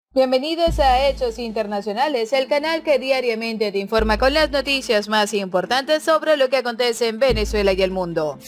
Bienvenidos a Hechos Internacionales, el canal que diariamente te informa con las noticias más importantes sobre lo que acontece en Venezuela y el mundo.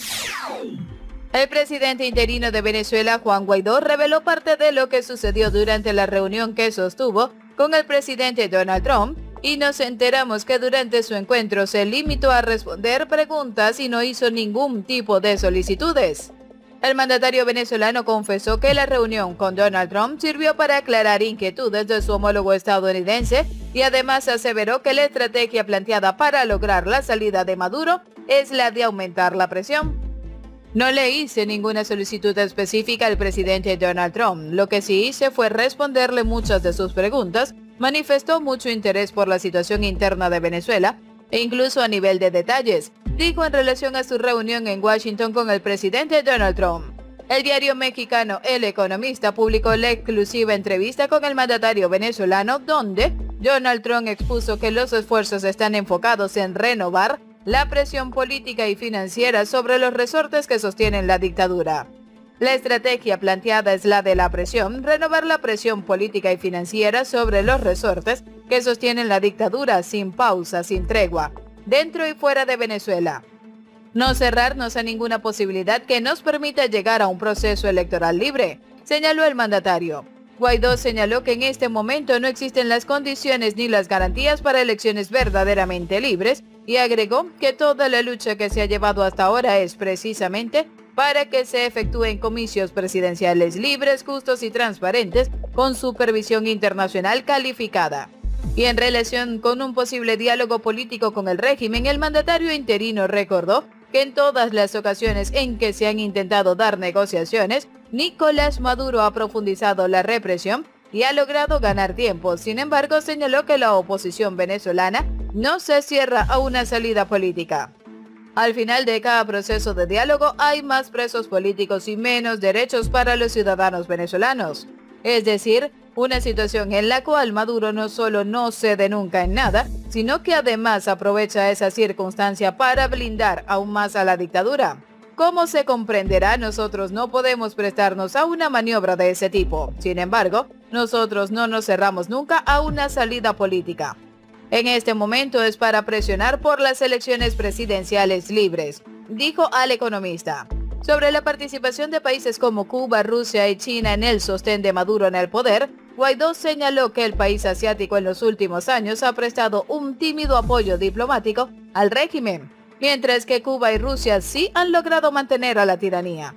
El presidente interino de Venezuela, Juan Guaidó, reveló parte de lo que sucedió durante la reunión que sostuvo con el presidente Donald Trump, y nos enteramos que durante su encuentro se limitó a responder preguntas y no hizo ningún tipo de solicitudes. El mandatario venezolano confesó que la reunión con Donald Trump sirvió para aclarar inquietudes de su homólogo estadounidense y además aseveró que la estrategia planteada para lograr la salida de Maduro es la de aumentar la presión. No le hice ninguna solicitud específica al presidente Donald Trump. Lo que sí hice fue responderle muchas de sus preguntas. Manifestó mucho interés por la situación interna de Venezuela e incluso a nivel de detalles, dijo en relación a su reunión en Washington con el presidente Donald Trump. El diario mexicano El Economista publicó la exclusiva entrevista con el mandatario venezolano donde Donald Trump expuso que los esfuerzos están enfocados en renovar la presión política y financiera sobre los resortes que sostienen la dictadura. La estrategia planteada es la de la presión, renovar la presión política y financiera sobre los resortes que sostienen la dictadura sin pausa, sin tregua, dentro y fuera de Venezuela. No cerrarnos a ninguna posibilidad que nos permita llegar a un proceso electoral libre, señaló el mandatario. Guaidó señaló que en este momento no existen las condiciones ni las garantías para elecciones verdaderamente libres y agregó que toda la lucha que se ha llevado hasta ahora es precisamente para que se efectúen comicios presidenciales libres, justos y transparentes con supervisión internacional calificada. Y en relación con un posible diálogo político con el régimen, el mandatario interino recordó que en todas las ocasiones en que se han intentado dar negociaciones, Nicolás Maduro ha profundizado la represión y ha logrado ganar tiempo. Sin embargo, señaló que la oposición venezolana no se cierra a una salida política. Al final de cada proceso de diálogo hay más presos políticos y menos derechos para los ciudadanos venezolanos. Es decir, una situación en la cual Maduro no solo no cede nunca en nada, sino que además aprovecha esa circunstancia para blindar aún más a la dictadura. Como se comprenderá, nosotros no podemos prestarnos a una maniobra de ese tipo. Sin embargo, nosotros no nos cerramos nunca a una salida política. En este momento es para presionar por las elecciones presidenciales libres, dijo al Economista. Sobre la participación de países como Cuba, Rusia y China en el sostén de Maduro en el poder, Guaidó señaló que el país asiático en los últimos años ha prestado un tímido apoyo diplomático al régimen, mientras que Cuba y Rusia sí han logrado mantener a la tiranía.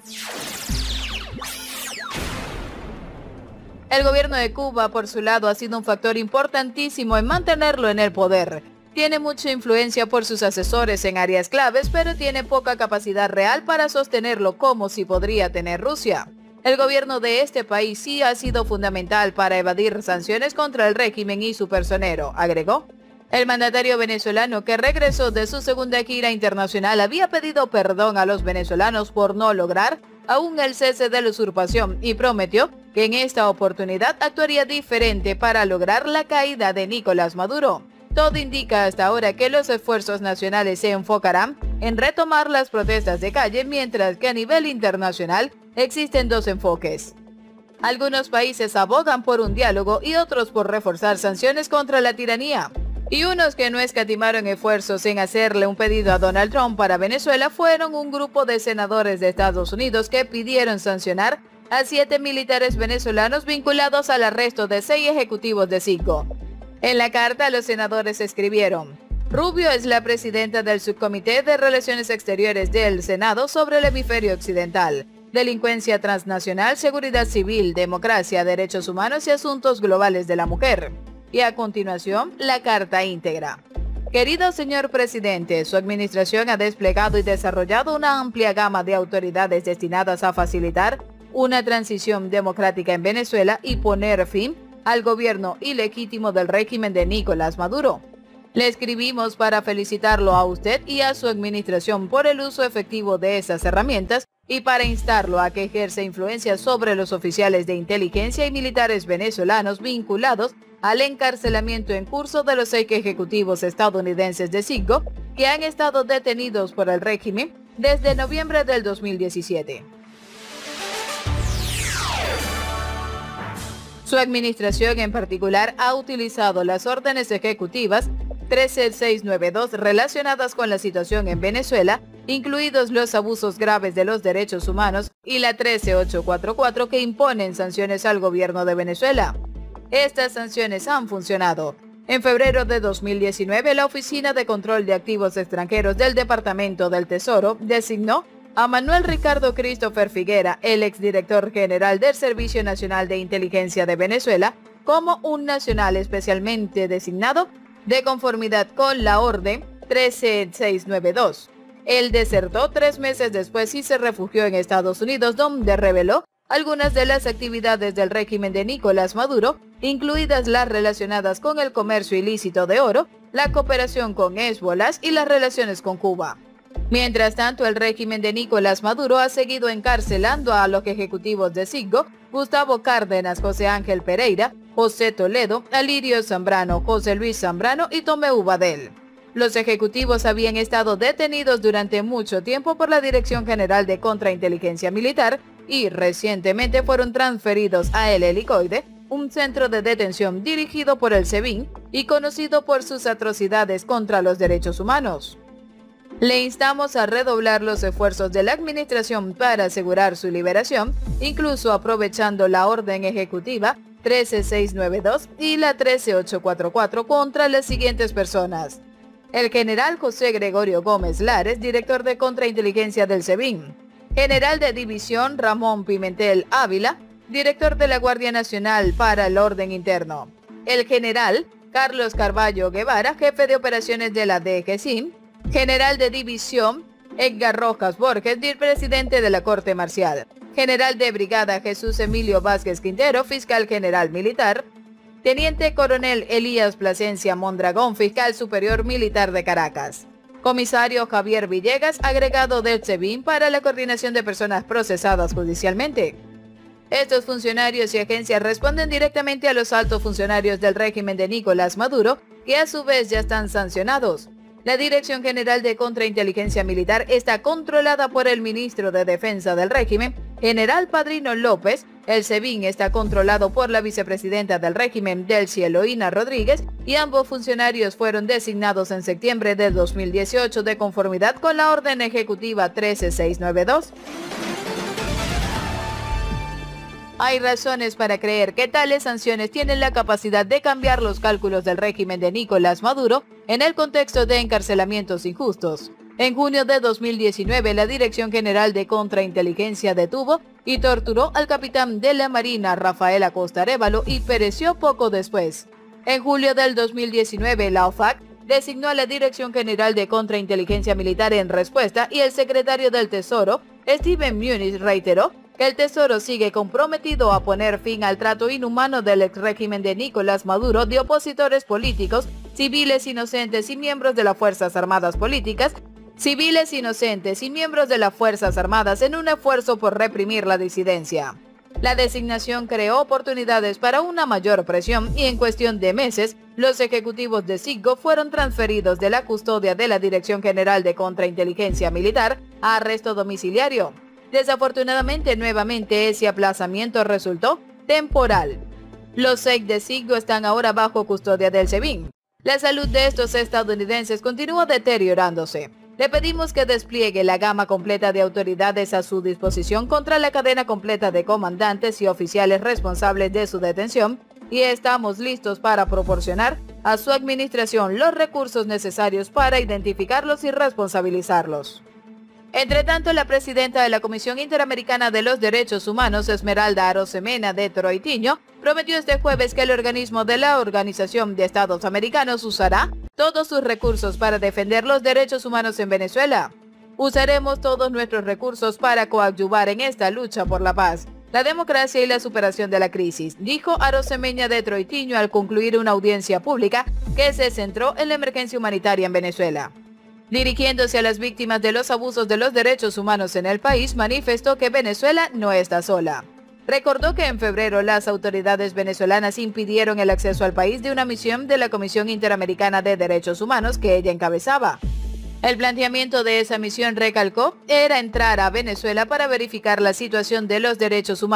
El gobierno de Cuba, por su lado, ha sido un factor importantísimo en mantenerlo en el poder. Tiene mucha influencia por sus asesores en áreas claves, pero tiene poca capacidad real para sostenerlo como si podría tener Rusia. El gobierno de este país sí ha sido fundamental para evadir sanciones contra el régimen y su personero, agregó. El mandatario venezolano, que regresó de su segunda gira internacional, había pedido perdón a los venezolanos por no lograr aún el cese de la usurpación y prometió que en esta oportunidad actuaría diferente para lograr la caída de Nicolás Maduro. Todo indica hasta ahora que los esfuerzos nacionales se enfocarán en retomar las protestas de calle, mientras que a nivel internacional existen dos enfoques. Algunos países abogan por un diálogo y otros por reforzar sanciones contra la tiranía. Y unos que no escatimaron esfuerzos en hacerle un pedido a Donald Trump para Venezuela fueron un grupo de senadores de Estados Unidos que pidieron sancionar a 7 militares venezolanos vinculados al arresto de 6 ejecutivos de Citgo. En la carta, los senadores escribieron: Rubio es la presidenta del Subcomité de Relaciones Exteriores del Senado sobre el Hemisferio Occidental, Delincuencia Transnacional, Seguridad Civil, Democracia, Derechos Humanos y Asuntos Globales de la Mujer. Y a continuación, la carta íntegra. Querido señor presidente, su administración ha desplegado y desarrollado una amplia gama de autoridades destinadas a facilitar una transición democrática en Venezuela y poner fin al gobierno ilegítimo del régimen de Nicolás Maduro. Le escribimos para felicitarlo a usted y a su administración por el uso efectivo de esas herramientas y para instarlo a que ejerza influencia sobre los oficiales de inteligencia y militares venezolanos vinculados al encarcelamiento en curso de los 6 ejecutivos estadounidenses de Citgo que han estado detenidos por el régimen desde noviembre del 2017. Su administración en particular ha utilizado las órdenes ejecutivas 13692 relacionadas con la situación en Venezuela, incluidos los abusos graves de los derechos humanos, y la 13844 que imponen sanciones al gobierno de Venezuela. Estas sanciones han funcionado. En febrero de 2019, la Oficina de Control de Activos Extranjeros del Departamento del Tesoro designó a Manuel Ricardo Christopher Figuera, el exdirector general del Servicio Nacional de Inteligencia de Venezuela, como un nacional especialmente designado de conformidad con la Orden 13692. Él desertó 3 meses después y se refugió en Estados Unidos, donde reveló algunas de las actividades del régimen de Nicolás Maduro, incluidas las relacionadas con el comercio ilícito de oro, la cooperación con Hezbollah y las relaciones con Cuba. Mientras tanto, el régimen de Nicolás Maduro ha seguido encarcelando a los ejecutivos de Citgo, Gustavo Cárdenas, José Ángel Pereira, José Toledo, Alirio Zambrano, José Luis Zambrano y Tomeu Badel. Los ejecutivos habían estado detenidos durante mucho tiempo por la Dirección General de Contrainteligencia Militar y recientemente fueron transferidos a El Helicoide, un centro de detención dirigido por el SEBIN y conocido por sus atrocidades contra los derechos humanos. Le instamos a redoblar los esfuerzos de la administración para asegurar su liberación, incluso aprovechando la orden ejecutiva 13692 y la 13844 contra las siguientes personas: el general José Gregorio Gómez Lares, director de Contrainteligencia del SEBIN; general de división Ramón Pimentel Ávila, director de la Guardia Nacional para el Orden Interno; el general Carlos Carballo Guevara, jefe de operaciones de la DGCIN; general de división Edgar Rojas Borges, presidente de la Corte Marcial; general de brigada Jesús Emilio Vázquez Quintero, fiscal general militar; teniente coronel Elías Plasencia Mondragón, fiscal superior militar de Caracas; comisario Javier Villegas, agregado del SEBIN para la coordinación de personas procesadas judicialmente. Estos funcionarios y agencias responden directamente a los altos funcionarios del régimen de Nicolás Maduro, que a su vez ya están sancionados. La Dirección General de Contrainteligencia Militar está controlada por el ministro de Defensa del régimen, general Padrino López. El SEBIN está controlado por la vicepresidenta del régimen, Delcy Eloína Rodríguez, y ambos funcionarios fueron designados en septiembre de 2018 de conformidad con la Orden Ejecutiva 13692. Hay razones para creer que tales sanciones tienen la capacidad de cambiar los cálculos del régimen de Nicolás Maduro en el contexto de encarcelamientos injustos. En junio de 2019, la Dirección General de Contrainteligencia detuvo y torturó al capitán de la Marina, Rafael Acosta Arévalo, y pereció poco después. En julio del 2019, la OFAC designó a la Dirección General de Contrainteligencia Militar en respuesta, y el secretario del Tesoro, Steven Mnuchin, reiteró que el Tesoro sigue comprometido a poner fin al trato inhumano del ex régimen de Nicolás Maduro de opositores políticos, civiles inocentes y miembros de las Fuerzas Armadas políticas, civiles inocentes y miembros de las Fuerzas Armadas en un esfuerzo por reprimir la disidencia. La designación creó oportunidades para una mayor presión y en cuestión de meses, los ejecutivos de Citgo fueron transferidos de la custodia de la Dirección General de Contrainteligencia Militar a arresto domiciliario. Desafortunadamente, nuevamente ese aplazamiento resultó temporal. Los 6 de Citgo están ahora bajo custodia del SEBIN. La salud de estos estadounidenses continúa deteriorándose. Le pedimos que despliegue la gama completa de autoridades a su disposición contra la cadena completa de comandantes y oficiales responsables de su detención, y estamos listos para proporcionar a su administración los recursos necesarios para identificarlos y responsabilizarlos. Entre tanto, la presidenta de la Comisión Interamericana de los Derechos Humanos, Esmeralda Arosemena de Troitiño, prometió este jueves que el organismo de la Organización de Estados Americanos usará todos sus recursos para defender los derechos humanos en Venezuela. Usaremos todos nuestros recursos para coadyuvar en esta lucha por la paz, la democracia y la superación de la crisis, dijo Arosemena de Troitiño al concluir una audiencia pública que se centró en la emergencia humanitaria en Venezuela. Dirigiéndose a las víctimas de los abusos de los derechos humanos en el país, manifestó que Venezuela no está sola. Recordó que en febrero las autoridades venezolanas impidieron el acceso al país de una misión de la Comisión Interamericana de Derechos Humanos que ella encabezaba. El planteamiento de esa misión, recalcó, era entrar a Venezuela para verificar la situación de los derechos humanos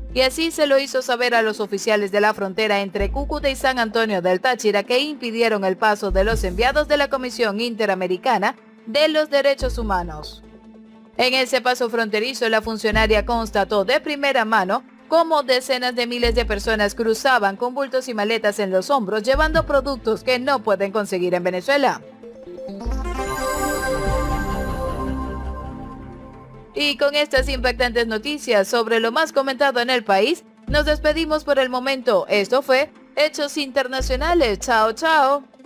y así se lo hizo saber a los oficiales de la frontera entre Cúcuta y San Antonio del Táchira, que impidieron el paso de los enviados de la Comisión Interamericana de los Derechos Humanos. En ese paso fronterizo, la funcionaria constató de primera mano cómo decenas de miles de personas cruzaban con bultos y maletas en los hombros, llevando productos que no pueden conseguir en Venezuela. Y con estas impactantes noticias sobre lo más comentado en el país, nos despedimos por el momento. Esto fue Hechos Internacionales. Chao, chao.